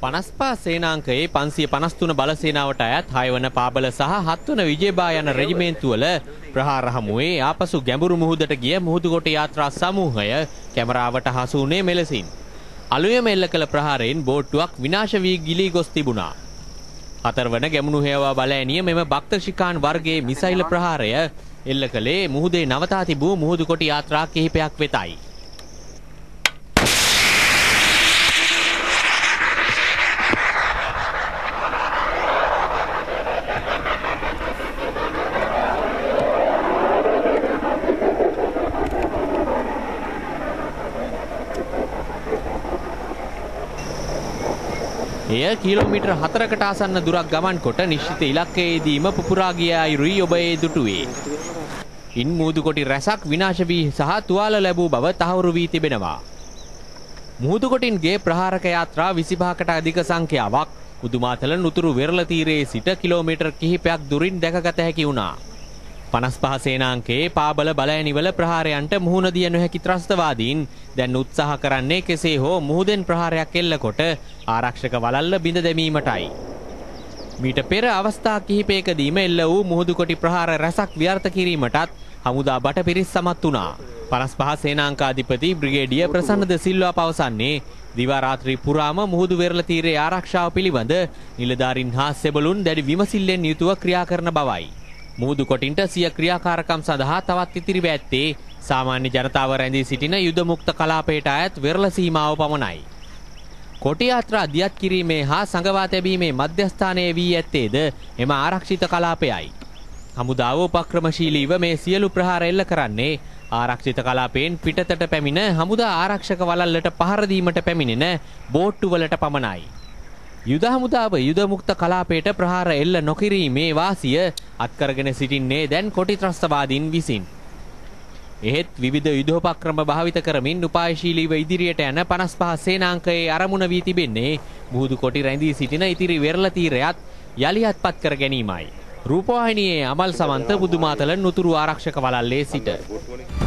55 සේනාංකයේ 553 බල සේනාවට අයත් 6 වන පාබල සහ 7 වන විජේබා යන රෙජිමේන්තුවල ප්‍රහාර හමුවේ ආපසු ගැඹුරු මුහුදට ගිය මුහුදුකොට යාත්‍රා සමූහය කැමරාවට හසු වුණේ මෙලෙසින්. අලුයම එල්ල කළ ප්‍රහාරයෙන් බෝට්ටුවක් විනාශ වී ගිලී ගොස් තිබුණා. 4 වන ගැමුණු හේවා බලෑනිය මෙම බක්තර්ෂිකාන් වර්ගයේ මිසයිල් ප්‍රහාරය එල්ල කළේ මුහුදේ නවතා තිබූ මුහුදුකොට යාත්‍රා කිහිපයක් වෙතයි. එය කිලෝමීටර් 4කට ආසන්න දුරක් ගමන් කොට නිශ්චිත ඉලක්කයේදීම පුපුරා ගිය අයුරුයි ඔබ ඒ දුටුවේ. ඉන් මුහුදුකොටි රැසක් විනාශ වී සහ තුවාල ලැබූ බව තහවුරු වී තිබෙනවා. මුහුදුකොටින්ගේ ප්‍රහාරක යාත්‍රා 25කට අධික සංඛ්‍යාවක් උදුමාතල නුතුරු වෙරළ තීරයේ සිට කිලෝමීටර් කිහිපයක් දුරින් දැකගත හැකි වුණා. 55 සේනාංකයේ පාබල බලෑනිවල ප්‍රහාරයන්ට මුහුණ දිය නොහැකි ත්‍රස්තවාදීන් දැන් උත්සාහ කරන්නේ කෙසේ හෝ මුහුදෙන් ප්‍රහාරයක් එල්ලකොට ආරක්ෂක වළල්ල බිඳ දැමීමටයි. මීට පෙර අවස්ථා කිහිපයකදීම එල්ල වූ මුහුදුකොටි ප්‍රහාර රැසක් ව්‍යර්ථ කිරීමටත් හමුදා බටපිරිස් සමත් වුණා. 55 සේනාංකාධිපති බ්‍රිගේඩියර් ප්‍රසන්න ද සිල්වා පවසන්නේ දිවා රාත්‍රී පුරාම මුහුදු වෙරළ තීරයේ ආරක්ෂාව පිළිබඳ නිලධාරීන් හා සෙබළුන් දැඩි විමසිල්ලෙන් යුතුව ක්‍රියා කරන බවයි. මුහුදු කොටින්ට සිය ක්‍රියාකාරකම් සඳහා තවත් ඉතිරිව ඇත්තේ සාමාන්‍ය ජනතාව රැඳී සිටින යුද මුක්ත කලාපයට අයත් වෙරළ සීමාව පමණයි. කොටි යාත්‍රා දියත් කිරීමේ හා සංගවා තැබීමේ මධ්‍යස්ථානයේ වී ඇත්තේද එම ආරක්ෂිත කලාපයයි. හමුදාව උපක්‍රමශීලීව මේ සියලු ප්‍රහාර එල්ල කරන්නේ ආරක්ෂිත කලාපයෙන් පිටතට පැමිණ හමුදා ආරක්ෂක වළල්ලට පහර දීමට පැමිණෙන බෝට්ටුවලට පමණයි. යුද හමුදාව යුද මුක්ත කලාපයට ප්‍රහාර එල්ල නොකිරීමේ වාසිය අත්කරගෙන සිටින්නේ දැන් කොටි ත්‍රස්තවාදීන් විසින්. එහෙත් විවිධ යුදෝපක්‍රම භාවිත කරමින් උපායශීලීව ඉදිරියට යන 55 සේනාංකයේ අරමුණ වී තිබෙන්නේ මුහුදු කොටි රැඳී සිටින ඉතිරි වෙරළ තීරයත් යලියත් පත් කර ගැනීමයි. රූපවාහිනියේ අමල් සමන්ත බුදුමාතල නුතුරු ආරක්ෂක වළල්ලේ සිට